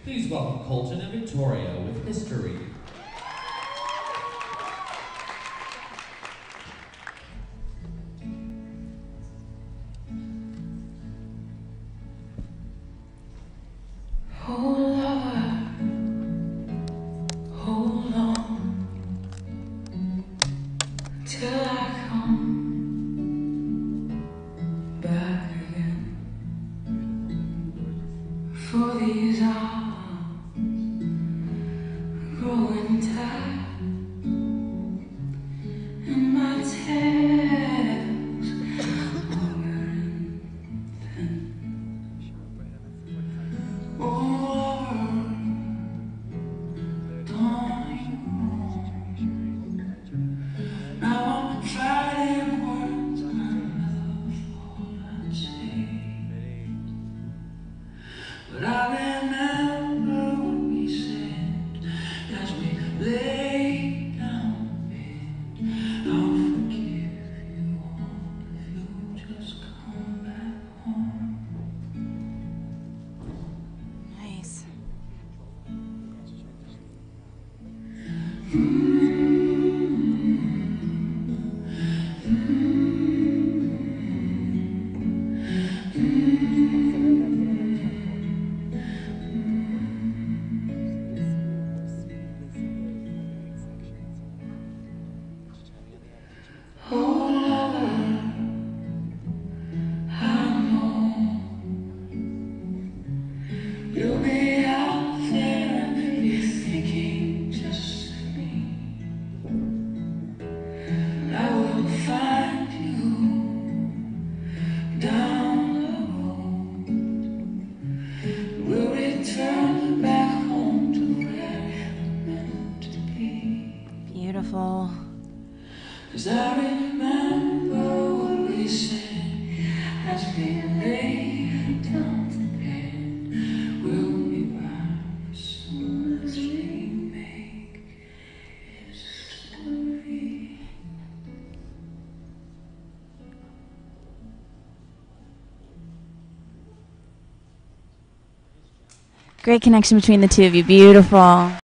Please welcome Kolton and Victoria with History. Oh Lord, hold on till I come back again. For these arms growing tired, and my tails are wearing thin. Oh, don't you know? Now I'm trying words and I love all I say. But I remember what we said as we lay down in bed. I'll forgive you all if you just come back home. Nice. Oh Lord, I know you'll be out there and you're thinking just of me. I will find you down the road. We'll return back home to where we're meant to be. Beautiful. 'Cause I remember what we said as we lay down to bed. We'll be back as soon as we make history. Great connection between the two of you. Beautiful.